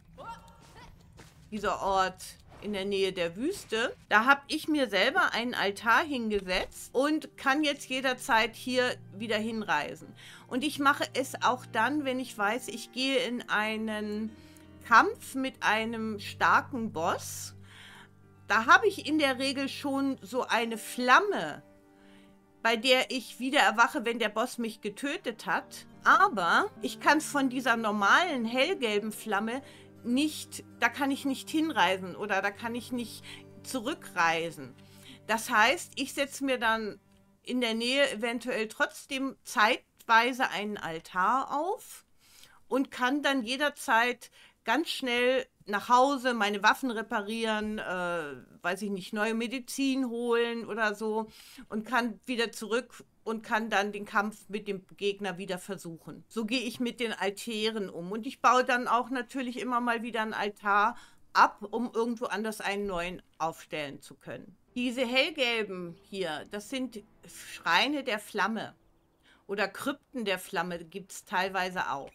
dieser Ort in der Nähe der Wüste. Da habe ich mir selber einen Altar hingesetzt und kann jetzt jederzeit hier wieder hinreisen. Und ich mache es auch dann, wenn ich weiß, ich gehe in einen Kampf mit einem starken Boss. Da habe ich in der Regel schon so eine Flamme, bei der ich wieder erwache, wenn der Boss mich getötet hat. Aber ich kann von dieser normalen hellgelben Flamme nicht, da kann ich nicht hinreisen oder da kann ich nicht zurückreisen. Das heißt, ich setze mir dann in der Nähe eventuell trotzdem zeitweise einen Altar auf und kann dann jederzeit ganz schnell nach Hause meine Waffen reparieren, weiß ich nicht, neue Medizin holen oder so und kann wieder zurück und kann dann den Kampf mit dem Gegner wieder versuchen. So gehe ich mit den Altären um und ich baue dann auch natürlich immer mal wieder einen Altar ab, um irgendwo anders einen neuen aufstellen zu können. Diese hellgelben hier, das sind Schreine der Flamme oder Krypten der Flamme, gibt es teilweise auch.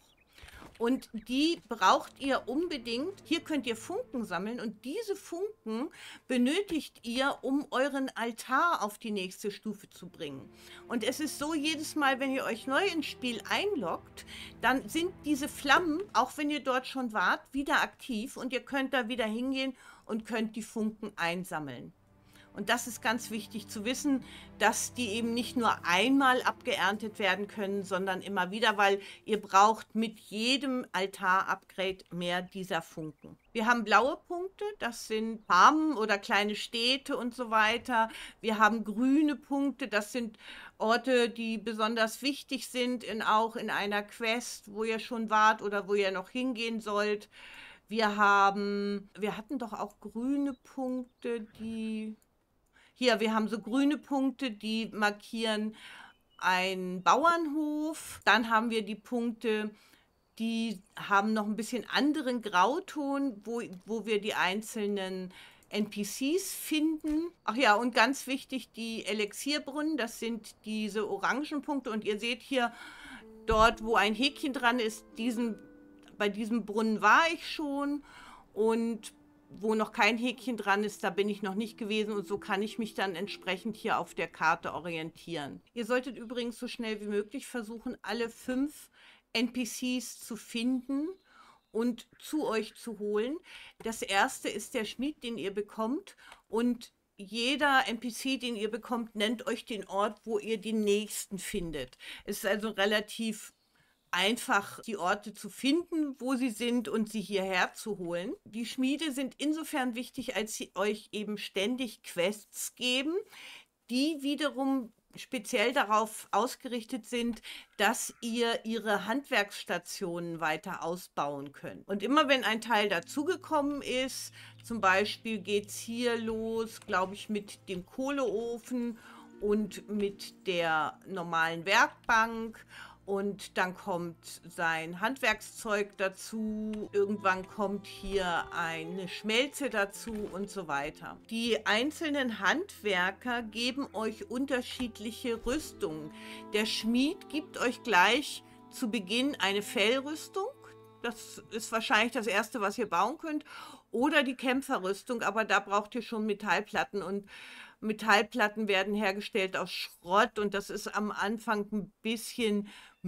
Und die braucht ihr unbedingt. Hier könnt ihr Funken sammeln und diese Funken benötigt ihr, um euren Altar auf die nächste Stufe zu bringen. Und es ist so, jedes Mal, wenn ihr euch neu ins Spiel einloggt, dann sind diese Flammen, auch wenn ihr dort schon wart, wieder aktiv und ihr könnt da wieder hingehen und könnt die Funken einsammeln. Und das ist ganz wichtig zu wissen, dass die eben nicht nur einmal abgeerntet werden können, sondern immer wieder, weil ihr braucht mit jedem Altar-Upgrade mehr dieser Funken. Wir haben blaue Punkte, das sind Farmen oder kleine Städte und so weiter. Wir haben grüne Punkte, das sind Orte, die besonders wichtig sind, auch in einer Quest, wo ihr schon wart oder wo ihr noch hingehen sollt. Wir hatten doch auch grüne Punkte, Hier, wir haben so grüne Punkte, die markieren einen Bauernhof. Dann haben wir die Punkte, die haben noch ein bisschen anderen Grauton, wo wir die einzelnen NPCs finden. Ach ja, und ganz wichtig, die Elixierbrunnen, das sind diese orangen Punkte. Und ihr seht hier, dort, wo ein Häkchen dran ist, bei diesem Brunnen war ich schon. Und wo noch kein Häkchen dran ist, da bin ich noch nicht gewesen und so kann ich mich dann entsprechend hier auf der Karte orientieren. Ihr solltet übrigens so schnell wie möglich versuchen, alle 5 NPCs zu finden und zu euch zu holen. Das erste ist der Schmied, den ihr bekommt und jeder NPC, den ihr bekommt, nennt euch den Ort, wo ihr den nächsten findet. Es ist also relativ einfach die Orte zu finden, wo sie sind und sie hierher zu holen. Die Schmiede sind insofern wichtig, als sie euch eben ständig Quests geben, die wiederum speziell darauf ausgerichtet sind, dass ihr ihre Handwerksstationen weiter ausbauen könnt. Und immer wenn ein Teil dazugekommen ist, zum Beispiel geht es hier los, glaube ich, mit dem Kohleofen und mit der normalen Werkbank. Und dann kommt sein Handwerkszeug dazu. Irgendwann kommt hier eine Schmelze dazu und so weiter. Die einzelnen Handwerker geben euch unterschiedliche Rüstungen. Der Schmied gibt euch gleich zu Beginn eine Fellrüstung. Das ist wahrscheinlich das Erste, was ihr bauen könnt. Oder die Kämpferrüstung, aber da braucht ihr schon Metallplatten und Metallplatten werden hergestellt aus Schrott und das ist am Anfang ein bisschen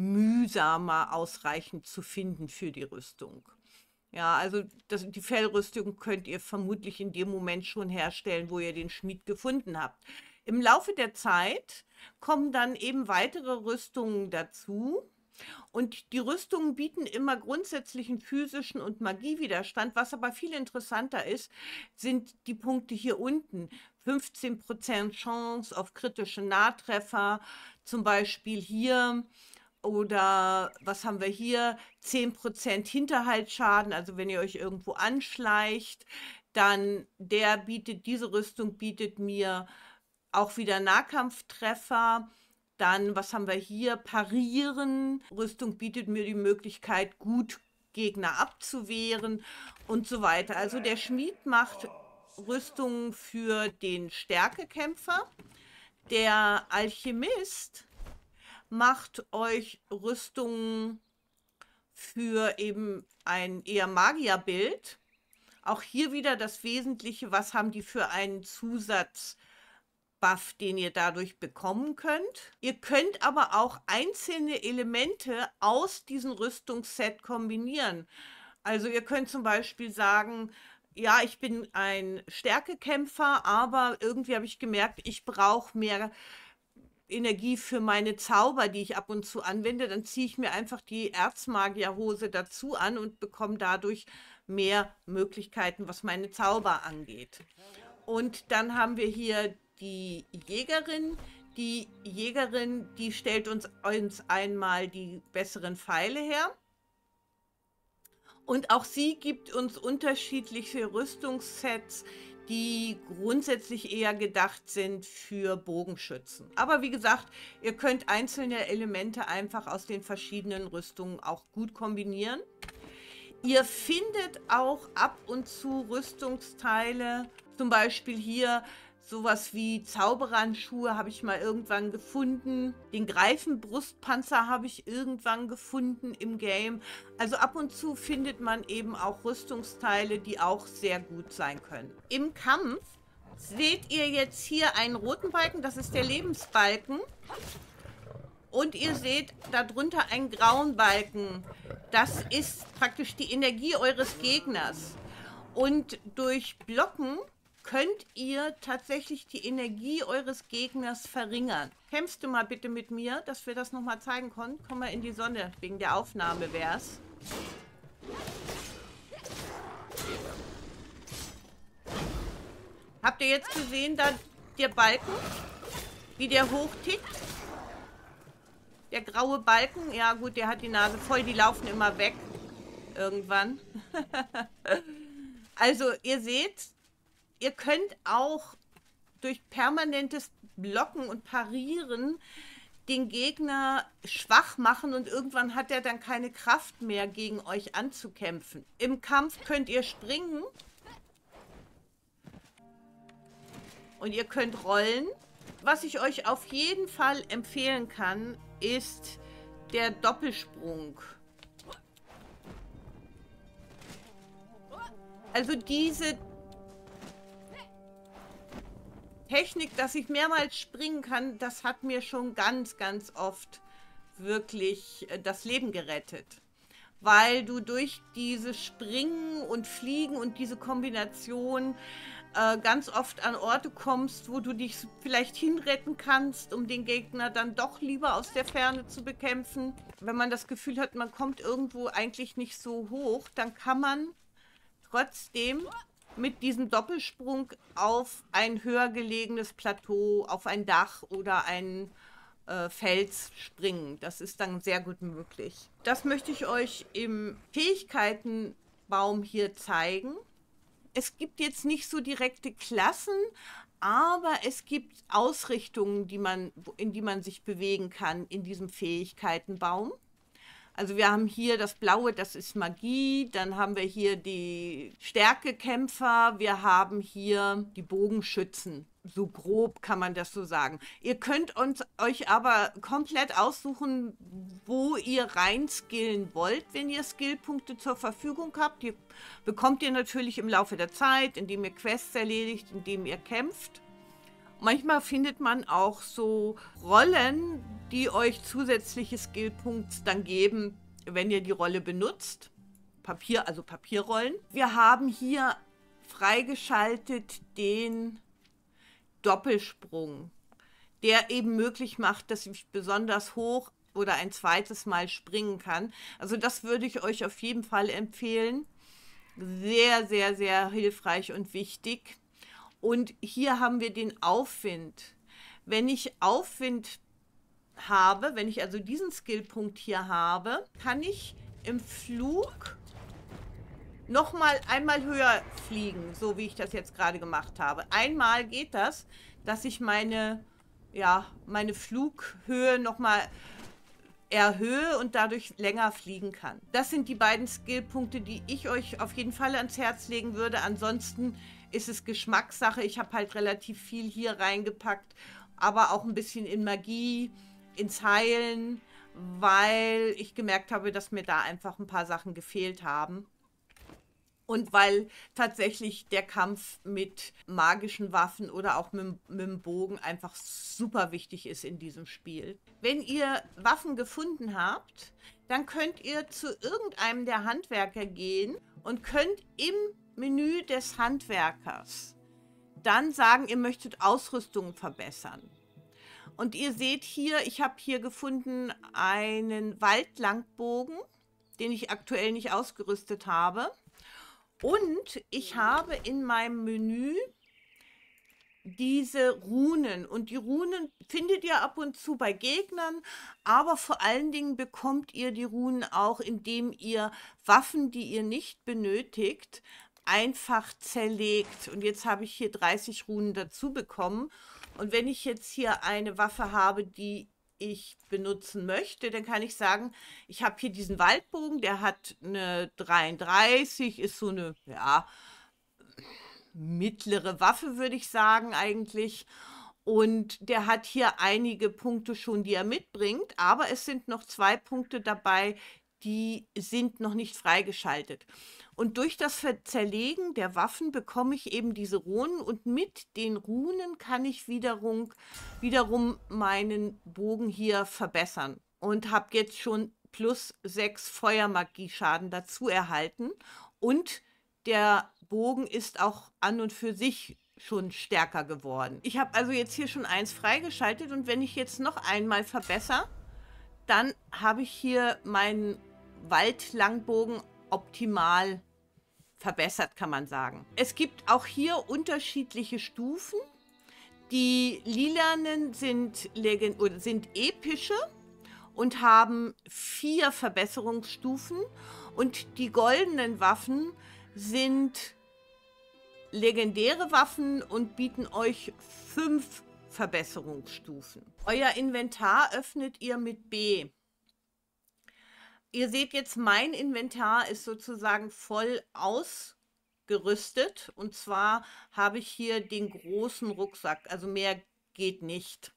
mühsamer ausreichend zu finden für die Rüstung. Ja, also die Fellrüstung könnt ihr vermutlich in dem Moment schon herstellen, wo ihr den Schmied gefunden habt. Im Laufe der Zeit kommen dann eben weitere Rüstungen dazu. Und die Rüstungen bieten immer grundsätzlichen physischen und Magiewiderstand. Was aber viel interessanter ist, sind die Punkte hier unten. 15% Chance auf kritische Nahtreffer, zum Beispiel hier. Oder was haben wir hier? 10% Hinterhaltsschaden, also wenn ihr euch irgendwo anschleicht, dann diese Rüstung bietet mir auch wieder Nahkampftreffer. Dann, was haben wir hier? Parieren. Rüstung bietet mir die Möglichkeit, gut Gegner abzuwehren und so weiter. Also der Schmied macht Rüstungen für den Stärkekämpfer. Der Alchemist macht euch Rüstungen für eben ein eher Magierbild. Auch hier wieder das Wesentliche, was haben die für einen Zusatzbuff, den ihr dadurch bekommen könnt. Ihr könnt aber auch einzelne Elemente aus diesem Rüstungsset kombinieren. Also ihr könnt zum Beispiel sagen, ja, ich bin ein Stärkekämpfer, aber irgendwie habe ich gemerkt, ich brauche mehr Energie für meine Zauber, die ich ab und zu anwende. Dann ziehe ich mir einfach die Erzmagierhose dazu an und bekomme dadurch mehr Möglichkeiten, was meine Zauber angeht. Und dann haben wir hier die Jägerin. Die Jägerin, die stellt uns einmal die besseren Pfeile her. Und auch sie gibt uns unterschiedliche Rüstungssets, die grundsätzlich eher gedacht sind für Bogenschützen. Aber wie gesagt, ihr könnt einzelne Elemente einfach aus den verschiedenen Rüstungen auch gut kombinieren. Ihr findet auch ab und zu Rüstungsteile, zum Beispiel hier sowas wie Zauberhandschuhe habe ich mal irgendwann gefunden. Den Greifenbrustpanzer habe ich irgendwann gefunden im Game. Also ab und zu findet man eben auch Rüstungsteile, die auch sehr gut sein können. Im Kampf seht ihr jetzt hier einen roten Balken, das ist der Lebensbalken. Und ihr seht darunter einen grauen Balken. Das ist praktisch die Energie eures Gegners. Und durch Blocken könnt ihr tatsächlich die Energie eures Gegners verringern. Kämpfst du mal bitte mit mir, dass wir das nochmal zeigen können? Komm mal in die Sonne, wegen der Aufnahme wär's. Habt ihr jetzt gesehen, da der Balken, wie der hochtickt? Der graue Balken, ja gut, der hat die Nase voll, die laufen immer weg. Irgendwann. Also ihr seht, ihr könnt auch durch permanentes Blocken und Parieren den Gegner schwach machen und irgendwann hat er dann keine Kraft mehr, gegen euch anzukämpfen. Im Kampf könnt ihr springen und ihr könnt rollen. Was ich euch auf jeden Fall empfehlen kann, ist der Doppelsprung. Also diese Technik, dass ich mehrmals springen kann, das hat mir schon ganz, ganz oft wirklich das Leben gerettet. Weil du durch dieses Springen und Fliegen und diese Kombination ganz oft an Orte kommst, wo du dich vielleicht hinretten kannst, um den Gegner dann doch lieber aus der Ferne zu bekämpfen. Wenn man das Gefühl hat, man kommt irgendwo eigentlich nicht so hoch, dann kann man trotzdem mit diesem Doppelsprung auf ein höher gelegenes Plateau, auf ein Dach oder ein Fels springen. Das ist dann sehr gut möglich. Das möchte ich euch im Fähigkeitenbaum hier zeigen. Es gibt jetzt nicht so direkte Klassen, aber es gibt Ausrichtungen, in die man sich bewegen kann in diesem Fähigkeitenbaum. Also wir haben hier das Blaue, das ist Magie, dann haben wir hier die Stärkekämpfer, wir haben hier die Bogenschützen. So grob kann man das so sagen. Ihr könnt euch aber komplett aussuchen, wo ihr reinskillen wollt, wenn ihr Skillpunkte zur Verfügung habt. Die bekommt ihr natürlich im Laufe der Zeit, indem ihr Quests erledigt, indem ihr kämpft. Manchmal findet man auch so Rollen, die euch zusätzliche Skillpunkte dann geben, wenn ihr die Rolle benutzt. Also Papierrollen. Wir haben hier freigeschaltet den Doppelsprung, der eben möglich macht, dass ich besonders hoch oder ein zweites Mal springen kann. Also das würde ich euch auf jeden Fall empfehlen. Sehr, sehr, sehr hilfreich und wichtig. Und hier haben wir den Aufwind. Wenn ich Aufwind habe, wenn ich also diesen Skillpunkt hier habe, kann ich im Flug nochmal einmal höher fliegen, so wie ich das jetzt gerade gemacht habe. Einmal geht das, dass ich meine Flughöhe nochmal erhöhe und dadurch länger fliegen kann. Das sind die beiden Skillpunkte, die ich euch auf jeden Fall ans Herz legen würde. Ansonsten ist es Geschmackssache. Ich habe halt relativ viel hier reingepackt, aber auch ein bisschen in Magie, ins Heilen, weil ich gemerkt habe, dass mir da einfach ein paar Sachen gefehlt haben. Und weil tatsächlich der Kampf mit magischen Waffen oder auch mit dem Bogen einfach super wichtig ist in diesem Spiel. Wenn ihr Waffen gefunden habt, dann könnt ihr zu irgendeinem der Handwerker gehen und könnt im Menü des Handwerkers dann sagen, ihr möchtet Ausrüstung verbessern. Und ihr seht hier, ich habe hier gefunden einen Waldlangbogen, den ich aktuell nicht ausgerüstet habe. Und ich habe in meinem Menü diese Runen. Und die Runen findet ihr ab und zu bei Gegnern, aber vor allen Dingen bekommt ihr die Runen auch, indem ihr Waffen, die ihr nicht benötigt, einfach zerlegt. Und jetzt habe ich hier 30 Runen dazu bekommen. Und wenn ich jetzt hier eine Waffe habe, die ich benutzen möchte, dann kann ich sagen, ich habe hier diesen Waldbogen, der hat eine 33, ist so eine, ja, mittlere Waffe, würde ich sagen eigentlich. Und der hat hier einige Punkte schon, die er mitbringt, aber es sind noch 2 Punkte dabei, die sind noch nicht freigeschaltet. Und durch das Zerlegen der Waffen bekomme ich eben diese Runen und mit den Runen kann ich wiederum meinen Bogen hier verbessern und habe jetzt schon plus 6 Feuermagie-Schaden dazu erhalten und der Bogen ist auch an und für sich schon stärker geworden. Ich habe also jetzt hier schon 1 freigeschaltet und wenn ich jetzt noch einmal verbessere, dann habe ich hier meinen Waldlangbogen optimal verbessert, kann man sagen. Es gibt auch hier unterschiedliche Stufen. Die lilanen sind epische und haben 4 Verbesserungsstufen und die goldenen Waffen sind legendäre Waffen und bieten euch 5 Verbesserungsstufen. Euer Inventar öffnet ihr mit B. Ihr seht jetzt, mein Inventar ist sozusagen voll ausgerüstet. Und zwar habe ich hier den großen Rucksack, also mehr geht nicht.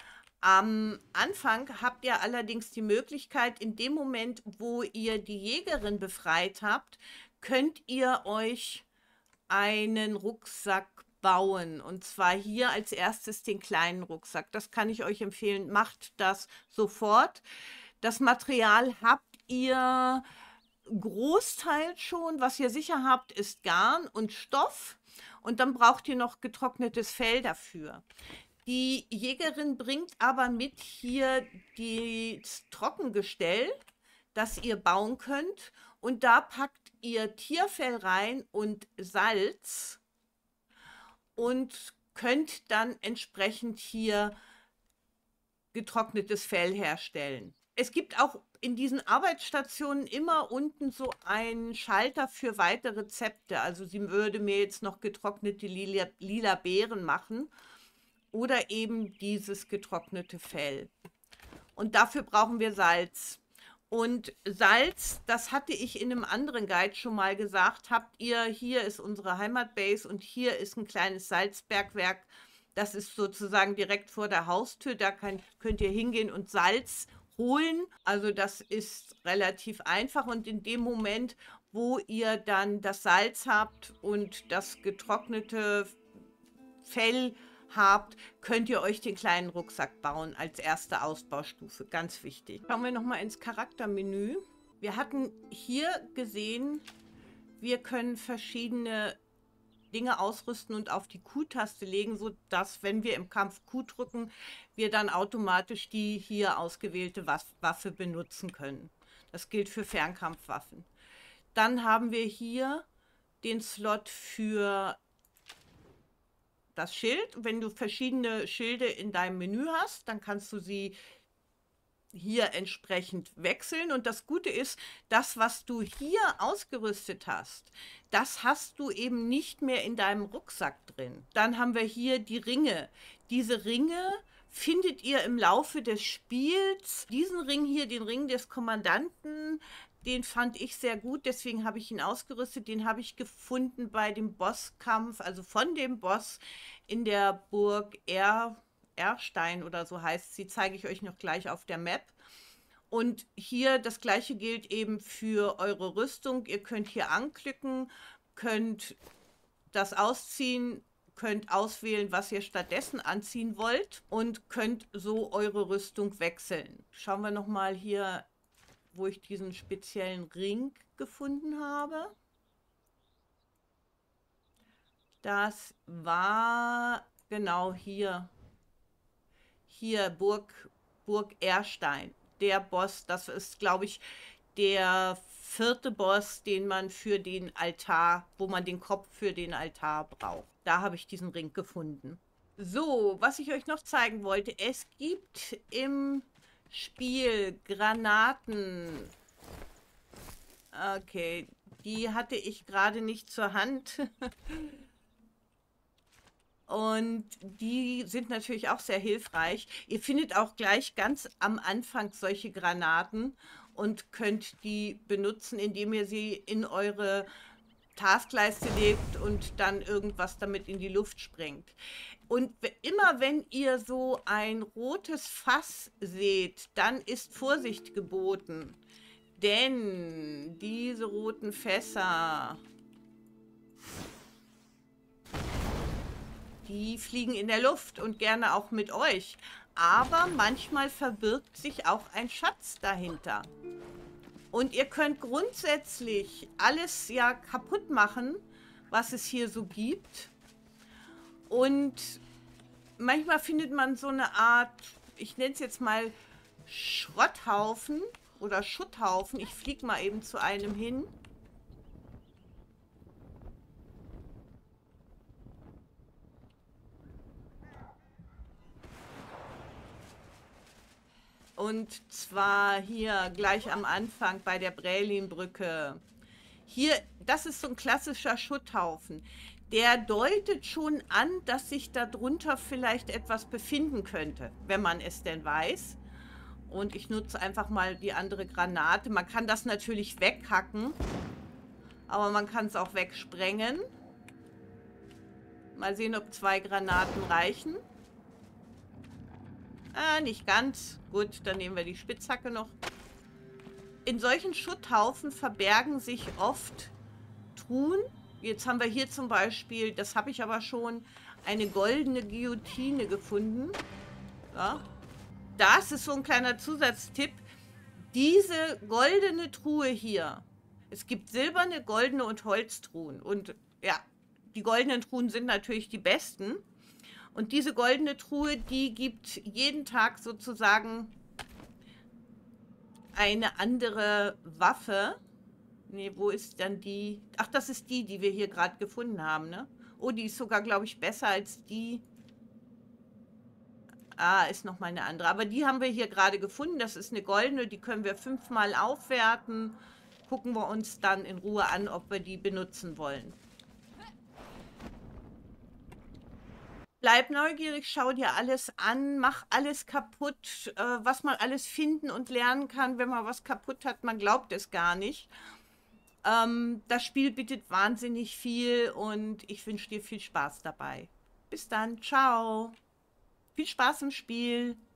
Am Anfang habt ihr allerdings die Möglichkeit, in dem Moment, wo ihr die Jägerin befreit habt, könnt ihr euch einen Rucksack bauen. Und zwar hier als erstes den kleinen Rucksack. Das kann ich euch empfehlen. Macht das sofort. Das Material habt ihr großteils schon. Was ihr sicher habt, ist Garn und Stoff. Und dann braucht ihr noch getrocknetes Fell dafür. Die Jägerin bringt aber mit hier das Trockengestell, das ihr bauen könnt. Und da packt ihr Tierfell rein und Salz und könnt dann entsprechend hier getrocknetes Fell herstellen. Es gibt auch in diesen Arbeitsstationen immer unten so einen Schalter für weitere Rezepte. Also sie würde mir jetzt noch getrocknete lila Beeren machen oder eben dieses getrocknete Fell. Und dafür brauchen wir Salz. Und Salz, das hatte ich in einem anderen Guide schon mal gesagt, habt ihr, hier ist unsere Heimatbase und hier ist ein kleines Salzbergwerk. Das ist sozusagen direkt vor der Haustür, da könnt ihr hingehen und Salz holen. Also das ist relativ einfach und in dem Moment, wo ihr dann das Salz habt und das getrocknete Fell habt, könnt ihr euch den kleinen Rucksack bauen als erste Ausbaustufe. Ganz wichtig. Schauen wir nochmal ins Charaktermenü. Wir hatten hier gesehen, wir können verschiedene Dinge ausrüsten und auf die Q-Taste legen, sodass, wenn wir im Kampf Q drücken, wir dann automatisch die hier ausgewählte Waffe benutzen können. Das gilt für Fernkampfwaffen. Dann haben wir hier den Slot für das Schild. Wenn du verschiedene Schilde in deinem Menü hast, dann kannst du sie hier entsprechend wechseln. Und das Gute ist, das, was du hier ausgerüstet hast, das hast du eben nicht mehr in deinem Rucksack drin. Dann haben wir hier die Ringe. Diese Ringe findet ihr im Laufe des Spiels. Diesen Ring hier, den Ring des Kommandanten, den fand ich sehr gut, deswegen habe ich ihn ausgerüstet. Den habe ich gefunden bei dem Bosskampf, also von dem Boss in der Burg Erstein oder so heißt sie, zeige ich euch noch gleich auf der Map. Und hier das gleiche gilt eben für eure Rüstung. Ihr könnt hier anklicken, könnt das ausziehen, könnt auswählen, was ihr stattdessen anziehen wollt und könnt so eure Rüstung wechseln. Schauen wir noch mal hier, wo ich diesen speziellen Ring gefunden habe. Das war genau hier. Hier Burg Erstein. Der Boss, das ist, glaube ich, der 4. Boss, den man für den Altar, wo man den Kopf für den Altar braucht. Da habe ich diesen Ring gefunden. So, was ich euch noch zeigen wollte, es gibt im Spiel Granaten. Okay, die hatte ich gerade nicht zur Hand. Und die sind natürlich auch sehr hilfreich. Ihr findet auch gleich ganz am Anfang solche Granaten und könnt die benutzen, indem ihr sie in eure Taskleiste legt und dann irgendwas damit in die Luft sprengt. Und immer wenn ihr so ein rotes Fass seht, dann ist Vorsicht geboten. Denn diese roten Fässer, die fliegen in der Luft und gerne auch mit euch. Aber manchmal verbirgt sich auch ein Schatz dahinter. Und ihr könnt grundsätzlich alles ja kaputt machen, was es hier so gibt. Und manchmal findet man so eine Art, ich nenne es jetzt mal Schrotthaufen oder Schutthaufen. Ich fliege mal eben zu einem hin. Und zwar hier gleich am Anfang bei der Brälinbrücke. Hier, das ist so ein klassischer Schutthaufen. Der deutet schon an, dass sich darunter vielleicht etwas befinden könnte, wenn man es denn weiß. Und ich nutze einfach mal die andere Granate. Man kann das natürlich weghacken, aber man kann es auch wegsprengen. Mal sehen, ob 2 Granaten reichen. Ah, nicht ganz. Gut, dann nehmen wir die Spitzhacke noch. In solchen Schutthaufen verbergen sich oft Truhen. Jetzt haben wir hier zum Beispiel, das habe ich aber schon, eine goldene Guillotine gefunden. Ja. Das ist so ein kleiner Zusatztipp. Diese goldene Truhe hier. Es gibt silberne, goldene und Holztruhen. Und ja, die goldenen Truhen sind natürlich die besten. Und diese goldene Truhe, die gibt jeden Tag sozusagen eine andere Waffe. Ne, wo ist dann die? Ach, das ist die, die wir hier gerade gefunden haben, ne? Oh, die ist sogar, glaube ich, besser als die. Ah, ist noch mal eine andere. Aber die haben wir hier gerade gefunden. Das ist eine goldene, die können wir 5-mal aufwerten. Gucken wir uns dann in Ruhe an, ob wir die benutzen wollen. Bleib neugierig, schau dir alles an, mach alles kaputt, was man alles finden und lernen kann, wenn man was kaputt hat. Man glaubt es gar nicht. Das Spiel bietet wahnsinnig viel und ich wünsche dir viel Spaß dabei. Bis dann, ciao. Viel Spaß im Spiel.